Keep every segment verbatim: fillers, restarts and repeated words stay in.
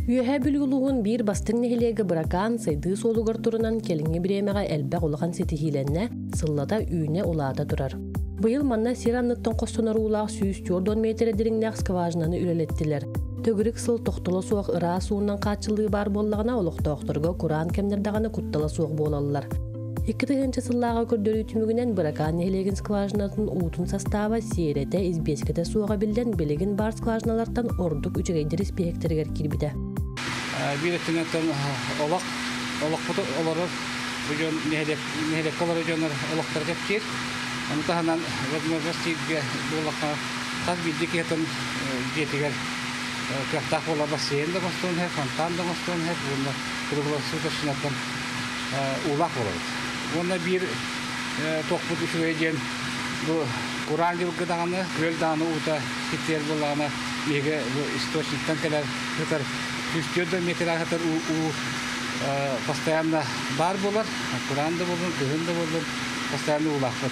Üyehe bülgülüğün bir bastın nehilege bırakan saydığı solugar turundan kelinge biremeğe elbaq olağan setihilenine sıllada üyüne olağda durar. Bu yıl manna siranlıktan kostonar uğlaq süyüz Jordan metre dirinne skvajnanı ürelettiler. Tögürük sıl toxtala soğuk ıra suğundan kaçılığı bar bollağına oluqta oqtırga Kur'an kemnirdağına kuttala soğuk bolalılar. İki tığınca sıllağa kördörü tümügünen bırakan nehilegin skvajnatın uğutun sastava siyerete izbeskede soğuğa bilden belegin bar skvajnalardan orduk üçegeydiris bir hektarger kirbide. Bir ettiğinden olaq, olaq budu olarır. Bugün nehelek kaları canlar olaqlar hepçir. Onu tahanan Rodmorvesti'ye olaqqa tas bildik etin jetiger kırtak ola basayın da bastığın hep, fontan da bastığın hep bunda kırıklar su taşınatan ulaq olur. Onda bir toqbut üçügeyden bu Kur'an gibi dağını, göl dağını uta hitler bulağına mege bu istoçnikten kadar yukarı yüz metre kadar u u постоянно бар болар, Kur'an'da bulur, kızında bulur, постоянно ulaqlar.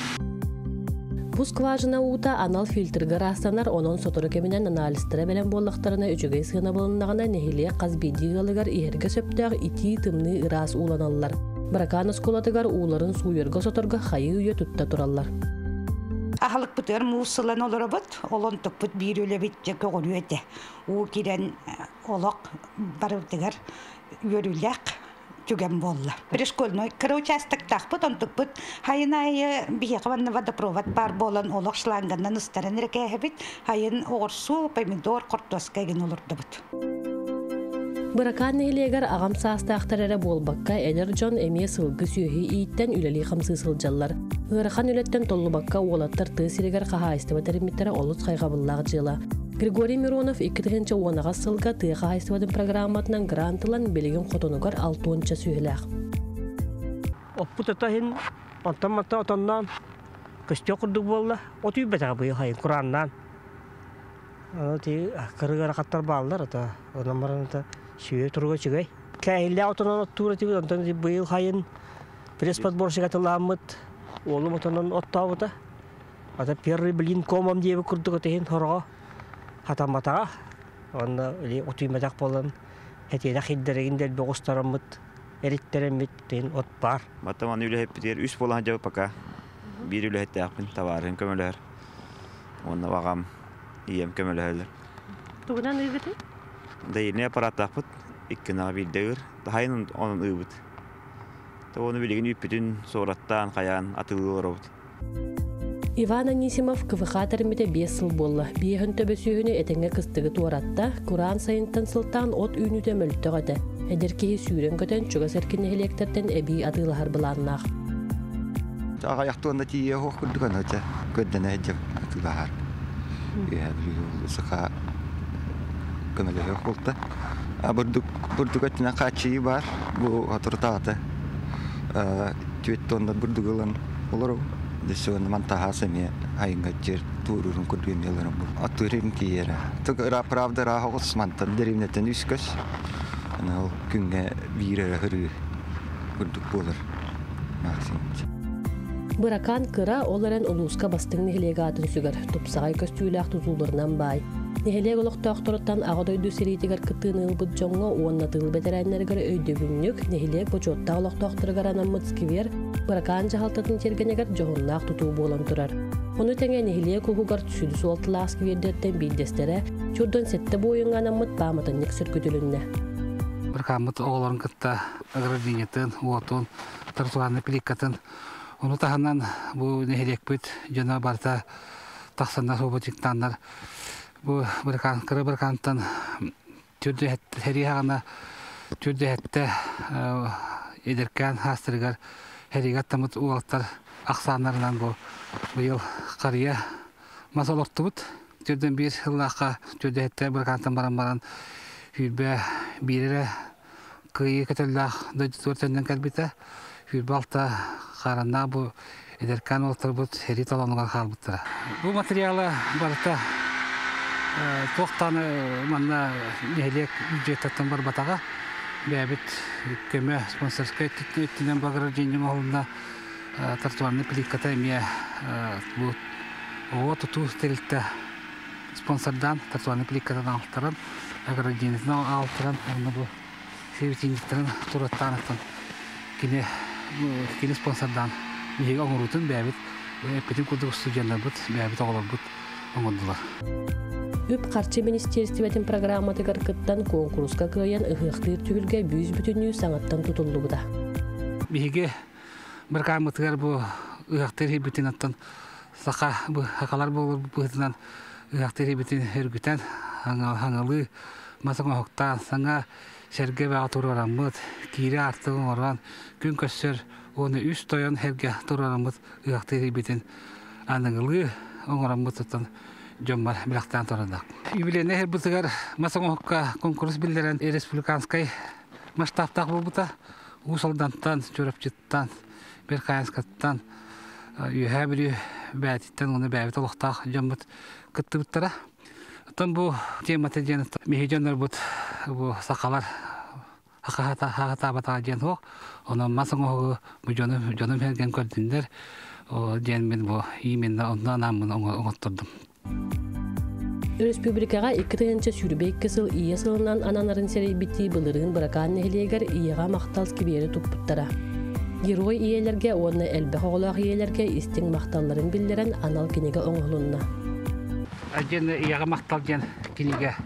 Bu skvajna uta anal filtrga rastlanar onun sotoru keminen analistere belen bollaqtarına üçüge sığına bulunağına nehiliye qazbidigalıgar iherge söptağ iti tımni iras ulanallar. Bırakan ıskolatıgar uğların suyurga sotorga xayı üye tutta turallar. Ahılık bıtır muğsulan olur bıt, olon tıpıt bir öyle bitecek oluyor ete. O kiren olak barıdıgar yörülek tügen bollar. Bir şkolnoy kırı uçastık takpıt, on tıpıt hayın ayı bir yakavanna vadaprovat bar bolan olak şlangandan ıstaran rekehebit, hayın oğursu, pomidor, kortoska gen olurdu bıt. Bırakan nehiliyegar ağam saastağtarara bolbakka eler John emiye sılgı süyühü iyitten üleli xamsı sıljallar. Iğrakan ületten tollu bakka oğlattar tığ sirigar qaha istivatarimittara oluz qayqabıllaq jıla. Grigoriy Mironov iki tığınca onağa sılga tığ qaha istivatın programatından grantılan beligin xotonugar altuğunca süyülaq. Oppu tatahin antamata otandan kışça kurduk bolla otuyu betağı bıyı hayın Kur'an'dan. Onu ti kırıgara kattar bağlılar ata. Onamaran ata süyü turga çıgay. Kayilla otanan otuğra tibi ondan ti bıyı hayın prespat borsiga talamıt. Oğlum otanan ottağı ata. Ata perri bilin komam diye kurduk atahin horga. Hatamatağa. Onda öyle otuyu betağı bolan. Hetiye de xidderegin del boğustaramıt. Eritteremit den ot bar. Mataman öyle hep diğer üst bolan cevap paka. Bir öyle hette yapın tavarın kömürler. Onda vakam iyem kömürlerler. Tuğunan ıybıtı? Dayı ne aparat tapıt, ikkina bir dağır, dahayın onun ıybıt. Ta onu bilgin üpütün sorattan kayan atılır oldu. Ivan Anisimov kıvıqatarımıda beş yıl bolla. Bir hün töbesühünü etenge kıstığı tuaratta, Kur'an sayıntan sıltan ot ünüde möltüğüde. Ederkehi sürün göten çuga serkinne helekterden ebi adılı harbilanlaq. Ağa yaxtuğunda tiye hoq kurduk onu öte. Göddene edecek atılı har. Ya biliyor, sıka kömele yok oldu. Burduk, burduk etine kaçıyı var. Bu otoritaatı. Tüyette onda burduk olan olur o. Desi onda mantaha semiye ayınga cer tuğrurun kurduyum yalarım bu. Atırım ki yere. Tık ıra pravda raha osmantan derimneten üsköz. Ana o günge bir ara hırı burduk bolur. Maksimum. Bırakan kıra olaren uluska bastın nehelegatın süger. Tupsağay köstüylaq tuzullarından bay. Neheleg oluq toqtorottan ağadoydu seritigar kıtığın ılbıt jonga oğanna tığıl beterenlergar öydü günlük. Neheleg boçotta oluq toqtorgar anamıt skiver. Bırakan jahaltatın tergenegar johunlaq tutuğu bolan turar. Onu tenge neheleg kuhugar tüsülü sualtılaq skiverdetten bildestere. Çurdan sette boyun anamıt bağmatanlık sürgüdülünne. Bırakamıt oğların kıtta agradinyetin, uotun, tartuğanı pilikatın. Onu tahanan bu nehelek büt jana barta taxsanlar robotiktanlar bu bırkan kırı bırkantan türde het heri hana türde hette ederken hastırgar herigat tamut ualtar aksanlarından bu bu yıl qarıya masalortubut türden bir yıllaqa türde hette bırkantan baran baran hürbe birire kıyı kötüllaq dörtenden kalbite hürbalta Karanna bu ederken oltarbut heri talanıgan halbıttıra. Bu materyala barıta toqtanı manna nehelek ücretatan bar bataga bebit köme sponsorska ettinden bagara jenjim olunda tartuanı pilikata emiye bu o tutu sterilte sponsordan tartuanı pilikatadan altaran агродинесин алтыран, оны бұл севитиндіктерін тураттанықтан кіне кені спонсордан бейгі оңырутын бәбіт, әппетін күрдік студияндар бұд, бәбіт оғылар бұд оңырдылар. Үп қарчы министерстиветін программатығар кыттан конкурска күйен ұғықтыр түгілге бүйіз бүтінүй саңаттан тұтылды бұда. Бейге бір қамытығар бұл ұғықтыр бүтін аттан сақа хақалар болыр бұғытынан ұғықтыр бүтін өргітен аңалы масың оқтан саңа сәрге бәға тұруарамыз, кейре артығын орған күн көссер оны үш тойын әрге тұруарамыз ұғықтыр бүтін аныңылы оңырамыз тұттан жомбар білақтан тұрындақ. Юбилейне әр бұтығар масың оққа конкурс білдерін республиканскай масштабтақ бұл бұта ұсалдантан, жөріпчеттан, бір қайынскаттан үйә бірі бәтіттен оны бәбіт олықтақ жомбыт күтті бұттара. Оттан бұл тематы женіт мехежондар бұт сақалар хақата-батаға жен оқ. Оны масың оғы бұл жоным әрген көрдіңдер. Жен мен бұл именді ондан амын оңыттырдым. Республикаға екі тығынча сүрбек кісіл ие сылынан ананарын серейбітті бұлырығын бұракан нәхілегер иеға мақталс кебері тұппыттара. Герой иелерге, оны әлбәқ оғылақ иелерге істің мақталларын білдерен анал кенеге оңғылынна. Жен иеға мақтал жен кенеге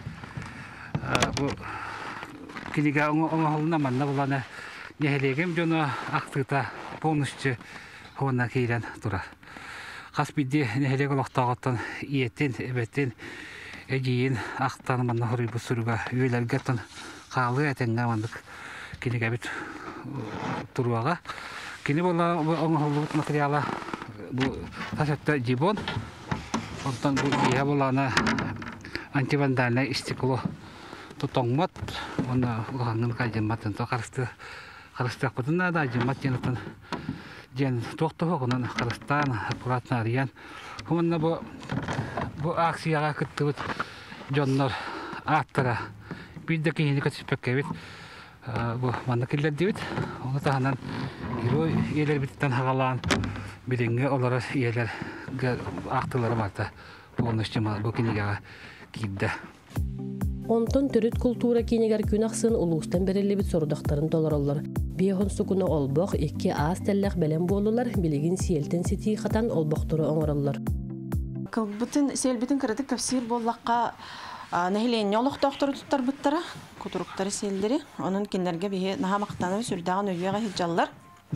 кенеге оңғылына манна бұланы нәхілегем жоны ақтығыта полнышчы хоғына кейлен тұрар. Қаспиді нәхелек олақтағаттан иеттен, әбеттен, әдейін ақтаны манна құрый бұл сүріға өйлергеттен қалы әтенге мандық кенеге бет тұруаға. Кені бола оңғылығыт материалы бұл тасетті жибон. Онтан бұл ие боланы антивандальна истекло тұтоңмат. Оны ұғаңын қайжынматын. Қарыстық бұтына да жынмат женіттен Жен тоқты ғынан Қырғызстан, аккуратна ариян. Хуманна бұ акцияға күтті бұд жоннар аттыра. Бүйді кейіне көтіспекке бит. Бұ манна келдер дейбіт. Оны тағынан герой елер біттен хағалан біліңгі олары елер ақтылары барда. Бұғын үшчіма бұ кенегаға кейді. Онтон түріт культура кенегер күн ақсын ұлыстан берілі біт сорудақтарын толаралар. Бейхон сукуна олбоқ, екі аз тәлләқ бәлем болулар, білігін сиелтен сети қатан олбоқтыры оңыралар. Кылбытын, сиелбетін кірдік тәфсир боллаққа нәхилене олық тоқтыры тұттар бұттара, күтіруқтары сиелдері. Оның кендерге бейе наға мақтанып сүрдаған өйеға хиджалар.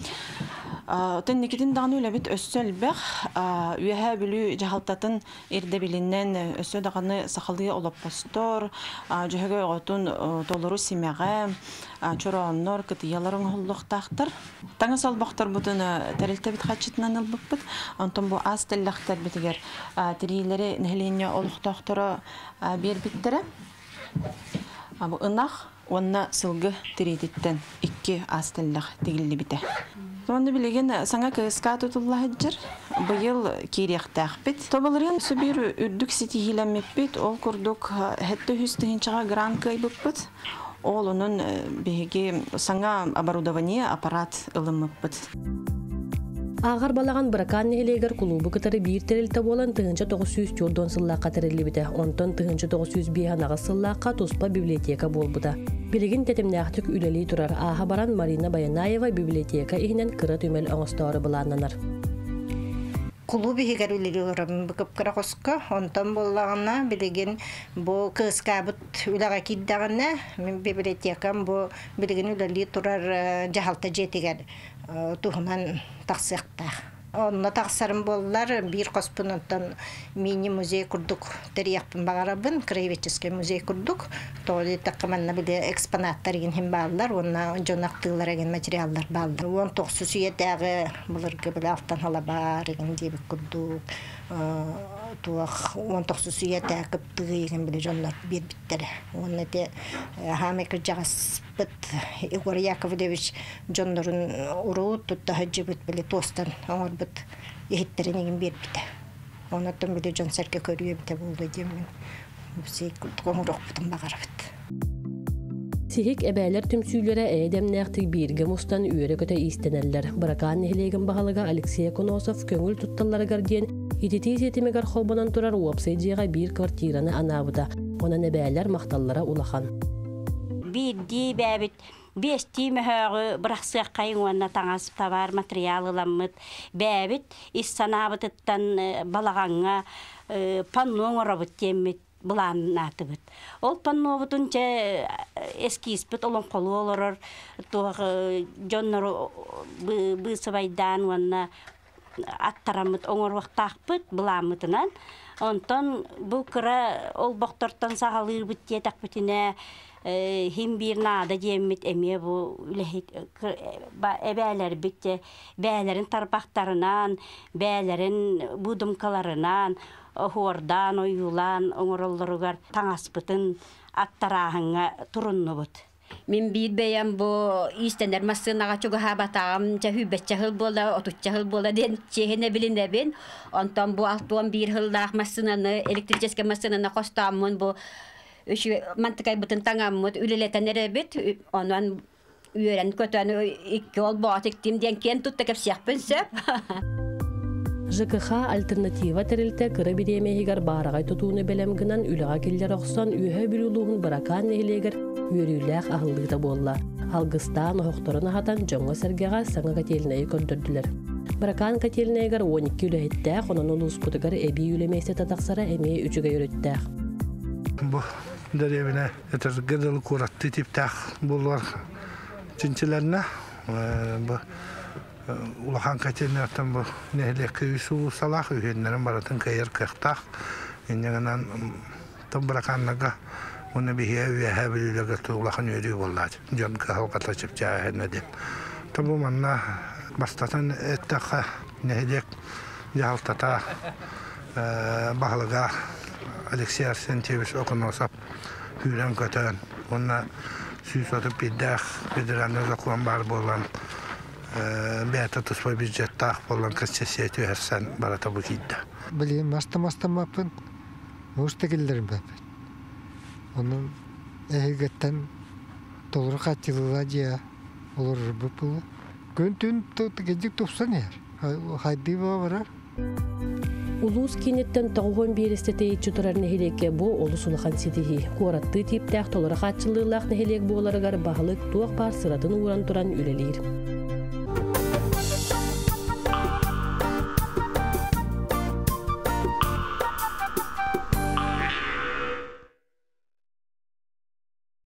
Отын некетін дағын өлі біт өссөл бәқ, үйәе білі жағалтатын ерді білінен өссө дағаны сақылығы олап постор, жүйеге оғытын толыру семеғі, чороннор, кытыяларын ғыллықтақтыр. Таңы салбақтар бұтын тәрілті біт қатшытынан албып бұд, онтын бұл аз тәлләқтар бітігер тірейлері нәхілене олықтақтыры бер біттірі. Бұл ынақ, онына сылғы тірейдеттен екі аз тәлләқ тегілі біті. Сонда билеген саңа кыска тутулла хаджар быйыл кирияктак бит. Тобалырын сүбир үрдүк сити хилеммеппит, ол курдук хетте хүстүнчага гранка ибиппит. Ол онун беге саңа оборудование аппарат ылыммыппит. Ағар балаған бұракан нәхелегер клубы кытары бир терілті болан тыгынча тоғыз жүз жордон сыллаққа терілі біті. Онтон тыгынча тоғыз жүз бейханаға сыллаққа туспа библиотека бол бұда. Білігін тәтімнәқтік үлелей тұрар аға баран Марина Баянаева библиотека ихінен кыры түмел оңыстауыры бұлананар. Клубы хигер үлелей ұрам бұкып кыра қосқа, онтон болағына білігін бұл кыска бұт үліға киддағына библиотекам бұл білігін үлелей тұрар жағалта жетігер. Тухман тақсықтақ. Онна тақсарым болылар, бір қоспынаттан мини музей күрдік. Тәрияқпын бағарабын, краеведческий музей күрдік. Тоғыды тақыманна біле экспонаттар еген хем бағылар, онна жонақтығылар еген материалдар бағылар. Он тоқсы сүйетәғі бұлырғы біле алтан ала бар еген дейбік күрдік. Он тоқсы сүйетәғі күптігі еген біле жонлар бер біттері. Онна де хамекір жағас бұт Игор Яковлевич жонларын ұру тұтта хаджы бұт біле тостан оңыр бұт ехеттерін еген бер біті. Онаттан біле жон сәрке көріе біті болды деймін. Бұсей қоңырақ бұтын бағар бұт. Сихик әбәлер түмсүйлері әйдемнәқтік бирге мұстан үйері көті истенелер. Бұракан нехелеген бағалыға Алексей Коносов көңіл тұтталары гардиен Итити сетімегар холбанан тұрар уапсайдыға бір квартираны анабыда. Ona nebäler maqtallara ulahan. Birdi bäbit Бести мөхөгө быраксык кайын уанна таңасып табар материалыламмыт. Бәбит ис санабыттан балаганга панноң оробут теммит булан натыбыт. Ол панно бутунча эскиспит олон колу олорор туг жоннор бы сабайдан уанна аттарамыт оңор вактакпыт буламытынан. Онтон бу кыра ол боктортон сагалыр бит тетакпытине him bir nada jemmit eme bu lehik ebeler bitte belerin tarpaktarından belerin budumkalarından hordan oyulan oңороллоругар таңаспытын аттарahınга туруnnubut. Min bir beyan bu istenler masınaga çok habatam cahübetçe hıl bola otutça hıl bola den çehine bilinde ben ondan bu altuan bir hılda masınanı elektrikeske masınanı kostamın bu şu mantıkay bütün tangamut üleleten erebit ondan üyeren kötü iki ol batık timden ken tuttak yapsın söp. Ж К Х альтернатива терилте кыры биремеһигер баарагай тутууну белемгинен үлага киллер оксон үһө бүрүлүүн баракан нехилегер үйрүлээх ахыллыгда буоллар. Алгыстан охторун ахатан жоңго сергега саңа кателинеи көрдөрдүлөр. Баракан кателинегер он эки үлэхиттээх онон улууспутугар эби үлемейсе татаксара эмие үчүгө өрөттээх. Бу деревине этер гедел куратты типтэх буллар чинчилерне бу улахан катеннертен бу нехлекке үсүү салах үйөннөрүн баратын кайыр кыктак эннегенен табраканнага уну бихе үе билилеге улахан үйрүү боллат жонка халката чипчаһына деп табу манна бастатан эттаха нехлек ялтата баглага Алексей Арсентьевич окуносап үйрөн көтөн уна сүйсөтүп биддах бидранны закон бар болгон бәті тұспай бюджеттақ болған концессия әрсен барата бұл кейді. Білейін, мастам-мастамапын, мұшты келдерім бәпін. Оның әйгеттен толыры қатылыла жия олар бұл бұл. Көн түн кәдік тұпсан ер, қайды бұл барар. Улус кинеттен тоғын берісті тейітші тұрар нәхелекке бұ олы сұлыған сетихи. Қоратты типтәқ толыры қатшылылақ нәхелек боларығар бағылық туақ бар sıradın uğran turan üleliyir.